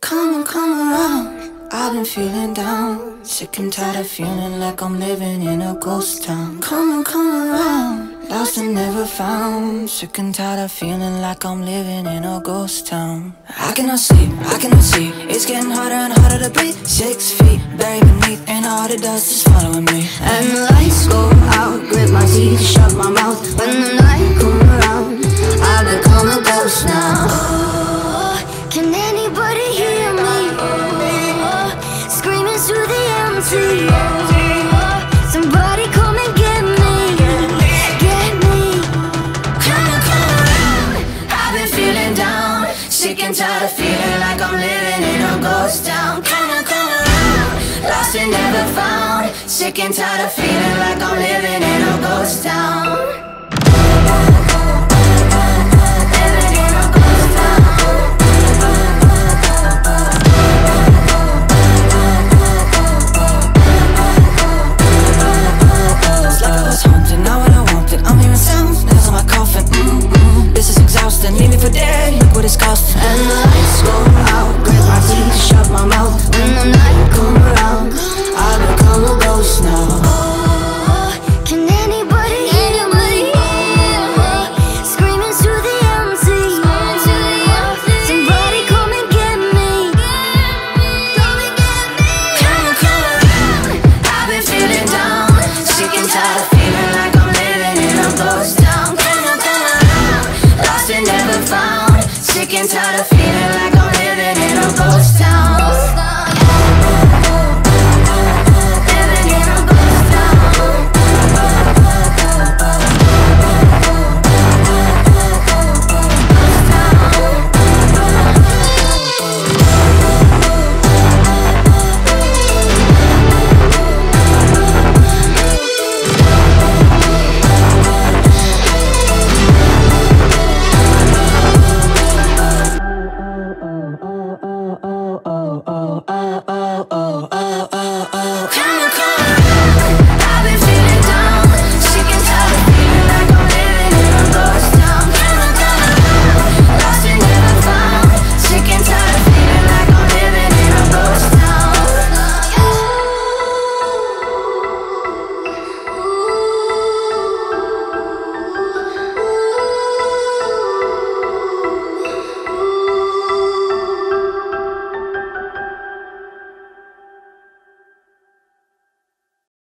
come around. I've been feeling down, sick and tired of feeling like I'm living in a ghost town. Come around, lost and never found, sick and tired of feeling like I'm living in a ghost town. I cannot sleep, it's getting harder and harder to breathe. 6 feet buried beneath, and all the dust is following me. And the lights go out, grit my teeth, shut my mouth. When the night comes around, I become a ghost now. Oh, can anybody hear me? Oh, screaming through the empty. Oh, somebody come and get me, get me. Come around. I've been feeling down, sick and tired of feeling like I'm living in a ghost town. Come around, lost and never found, sick and tired of feeling like I'm living